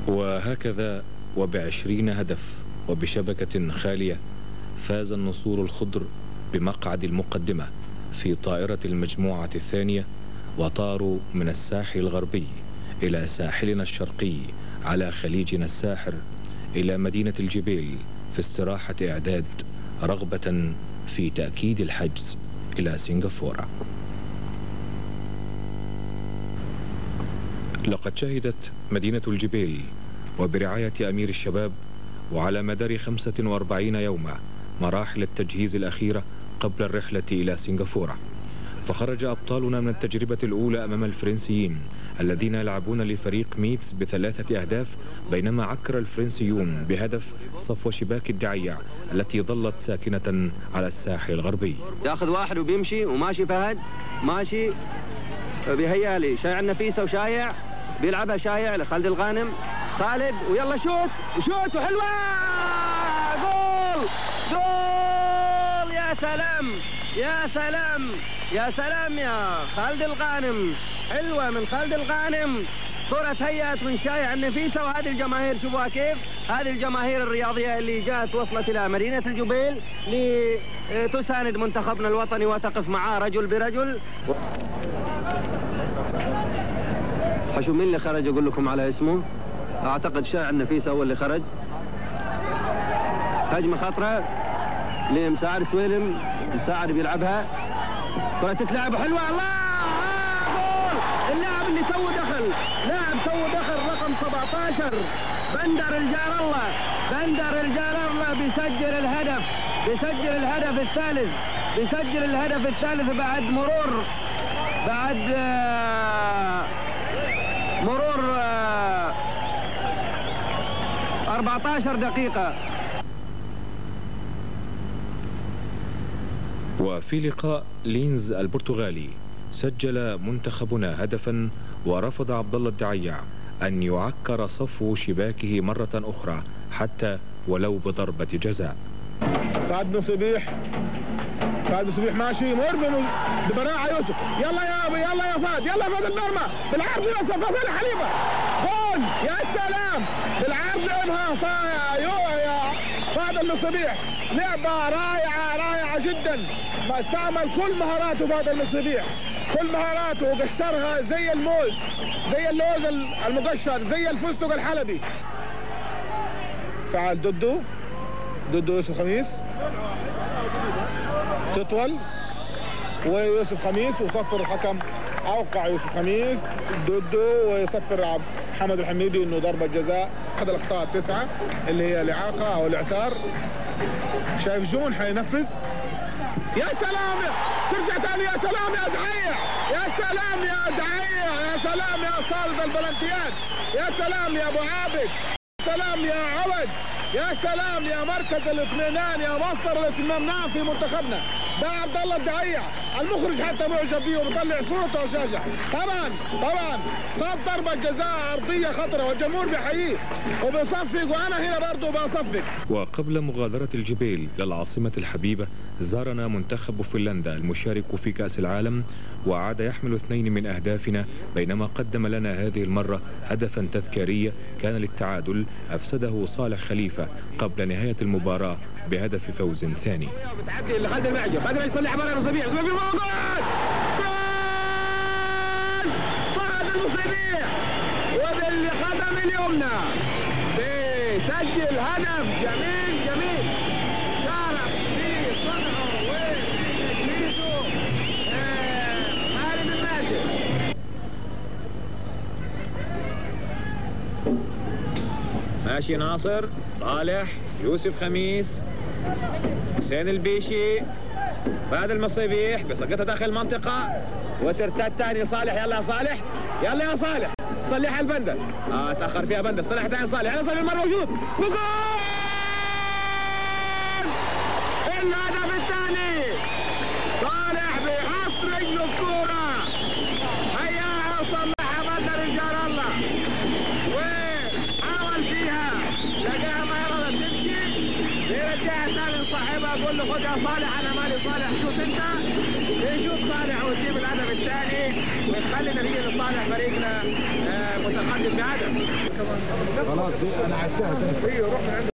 وهكذا وب20 هدف وبشبكة خالية فاز النسور الخضر بمقعد المقدمة في طائرة المجموعة الثانية، وطاروا من الساحل الغربي إلى ساحلنا الشرقي على خليجنا الساحر إلى مدينة الجبيل في استراحة إعداد رغبة في تأكيد الحجز إلى سنغافورة. لقد شهدت مدينة الجبيل وبرعاية أمير الشباب وعلى مدار 45 يوما مراحل التجهيز الأخيرة قبل الرحلة إلى سنغافورة. فخرج أبطالنا من التجربة الأولى أمام الفرنسيين الذين يلعبون لفريق ميتس ب3 أهداف، بينما عكر الفرنسيون بهدف صفو شباك الدعيع التي ظلت ساكنة على الساحل الغربي. ياخذ واحد وبيمشي وماشي فهد ماشي بيهيأ لي شايع النفيسة وشايع بيلعبها شايع لخالد الغانم. خالد ويلا شوت وشوت وحلوة جول جول. يا سلام يا سلام يا سلام يا خالد الغانم، حلوة من خالد الغانم. كرة هيأت من شايع النفيسة. وهذه الجماهير شوفوها كيف، هذه الجماهير الرياضية اللي جاءت وصلت إلى مدينة الجبيل لتساند منتخبنا الوطني وتقف معاه رجل برجل. حشو مين اللي خرج أقول لكم على اسمه؟ أعتقد شايع النفيسة هو اللي خرج. هجمة خطرة لمساعد سويلم، مساعد بيلعبها، كرة تتلعب حلوة. الله جول. اللاعب اللي تو دخل، لاعب تو دخل رقم 17 بندر الجار الله. بندر الجار الله بيسجل الهدف، بيسجل الهدف الثالث، بيسجل الهدف الثالث بعد مرور 14 دقيقة. وفي لقاء لينز البرتغالي سجل منتخبنا هدفا، ورفض عبد الله الدعيع أن يعكر صفو شباكه مرة أخرى حتى ولو بضربة جزاء. فهد بن صبيح، فهد بن صبيح ماشي مرمي ببراعة يوسف. يلا يا ابي يلا يا فهد، يلا فهد المرمى بالعرض يوسف فهد حليفة جول. يا سلام بالعرض لعبها يا فهد بن صبيح، لعبة رائعة رائعة جدا. ما استعمل كل مهاراته فهد بن صبيح، كل مهاراته وقشرها زي الموز، زي اللوز المقشر، زي الفستق الحلبي. فعل ضده يوسف خميس، تطول ويوسف خميس وصفر الحكم، اوقع يوسف خميس ضده ويصفر محمد الحميدي انه ضربة جزاء. احد الاخطاء 9 اللي هي الاعاقة او الاعتار. شايف جون حينفذ. يا سلام ترجع ثاني. يا سلام يا دعيع، يا سلام يا دعيع، يا سلام يا صالد البلنتيات، يا سلام يا ابو عابد، يا سلام يا عود، يا سلام يا مركز الاطمئنان، يا مصدر الاطمئنان في منتخبنا. ده عبد الله الدعيع المخرج حتى معجب بيه وبيطلع صورته وشاشه. طبعا صاد ضربه جزاء ارضيه خطره والجمهور بيحييه وبيصفق، وانا هنا برضه بصفق. وقبل مغادرة الجبيل للعاصمة الحبيبة زارنا منتخب فنلندا المشارك في كأس العالم، وعاد يحمل 2 من أهدافنا، بينما قدم لنا هذه المرة هدفا تذكاريا كان للتعادل أفسده صالح خليفة قبل نهاية المباراة بهدف فوز ثاني. بتعدي لخالد المعجب، خالد المعجب يصلح عبارة رصبيح، جول فهد المصيبيح وبالقدم اليمنى بيسجل هدف جميل جميل شارك في صنعه وفي تجهيزه خالد المعجب. ماشي ناصر، صالح، يوسف خميس، حسين البيشي، فهد المصيبيح بيسقطها داخل المنطقة وترتاد ثاني صالح. يلا يا صالح، يلا يا صالح، صلح البندر. تأخر فيها بندر، صلح ثاني صالح. يلا صالح المرة موجود وجول. الهدف الثاني صالح بيحط رجله الكورة، هياها وصلحها بندر الجار الله وحاول فيها لقاها ما يرضى تمشي، يرجعها ثاني لصاحبها اقول له خد يا صالح انا مالي صالح شوف انت. يشوف صالح ويجيب الهدف الثاني ويخلي نتيجة لصالح فريقنا متقدم بهدف. خلاص انا عدتها.